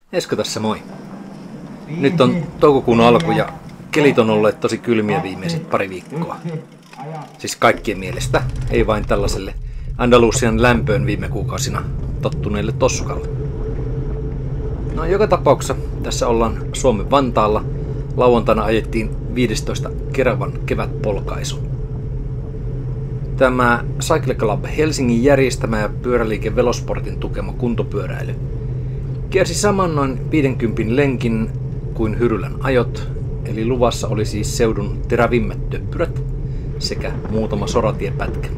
Esko tässä moi. Nyt on toukokuun alku ja kelit on olleet tosi kylmiä viimeiset pari viikkoa. Siis kaikkien mielestä, ei vain tällaiselle Andalusian lämpöön viime kuukausina tottuneille tossukalle. No joka tapauksessa tässä ollaan Suomen Vantaalla. Lauantaina ajettiin 15 Keravan kevätpolkaisu. Tämä Cycle Club Helsingin järjestämä ja pyöräliike Velosportin tukema kuntopyöräily kiersi saman noin 50 lenkin kuin Hyrylän ajot, eli luvassa oli siis seudun terävimmät töppyrät sekä muutama soratiepätkä.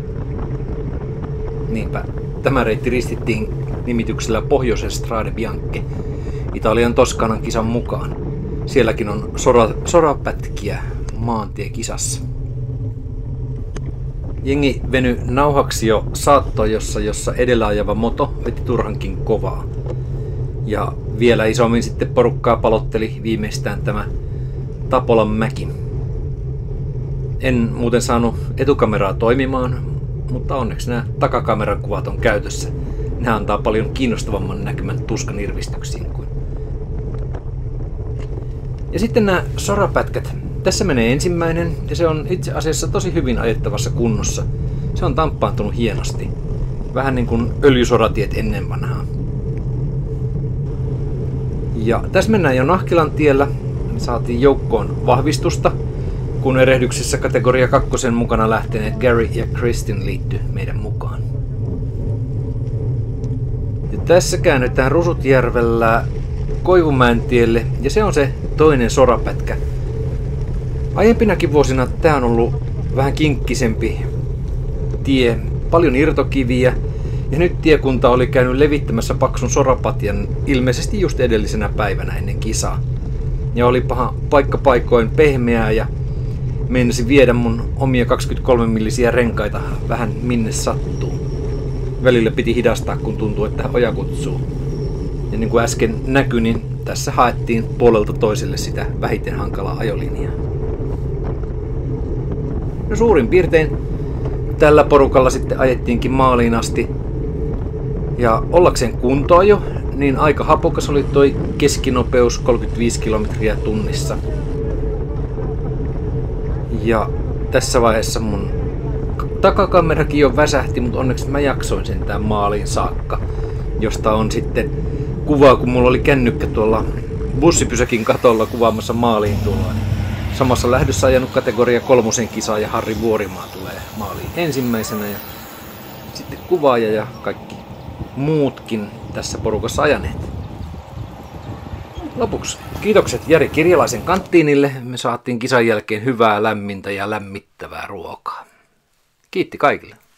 Niinpä tämä reitti ristittiin nimityksellä Pohjoisen Strade Bianche Italian Toskanan kisan mukaan. Sielläkin on sorapätkiä maantiekisassa. Jengi veny nauhaksi jo saattojossa, jossa edellä ajava moto veti turhankin kovaa. Ja vielä isommin sitten porukkaa palotteli viimeistään tämä Tapolan mäki. En muuten saanut etukameraa toimimaan, mutta onneksi nämä takakameran kuvat on käytössä. Nämä antaa paljon kiinnostavamman näkymän tuskan irvistyksiin kuin. Ja sitten nämä sorapätkät. Tässä menee ensimmäinen ja se on itse asiassa tosi hyvin ajettavassa kunnossa. Se on tamppaantunut hienosti. Vähän niin kuin öljysoratiet ennen vanhaa. Ja tässä mennään jo Nahkilan tiellä. Saatiin joukkoon vahvistusta, kun erehdyksessä kategoria 2 mukana lähteneet Gary ja Kristin liittyi meidän mukaan. Ja tässä käännytään Rusutjärvellä Koivumäen tielle ja se on se toinen sorapätkä. Aiempinakin vuosina tämä on ollut vähän kinkkisempi tie, paljon irtokiviä ja nyt tiekunta oli käynyt levittämässä paksun sorapatjan ilmeisesti just edellisenä päivänä ennen kisaa. Ja oli paikka paikoin pehmeää ja meinasi viedä mun omia 23 millisiä renkaita vähän minne sattuu. Välillä piti hidastaa kun tuntuu, että oja kutsuu. Ja niin kuin äsken näkyi, niin tässä haettiin puolelta toiselle sitä vähiten hankalaa ajolinjaa. No suurin piirtein tällä porukalla sitten ajettiinkin maaliin asti. Ja ollakseen kuntoa jo, niin aika hapokas oli toi keskinopeus 35 kilometriä tunnissa. Ja tässä vaiheessa mun takakamerakin jo väsähti, mutta onneksi mä jaksoin sentään maaliin saakka. Josta on sitten kuvaa, kun mulla oli kännykkä tuolla bussipysäkin katolla kuvaamassa maaliin tuolla. Samassa lähdössä ajanut kategoria 3 kisaa ja Harri Vuorimaa tulee maaliin ensimmäisenä. Ja sitten kuvaaja ja kaikki muutkin tässä porukassa ajaneet. Lopuksi kiitokset Jari Kirjalaisen kanttiinille. Me saatiin kisan jälkeen hyvää, lämmintä ja lämmittävää ruokaa. Kiitti kaikille.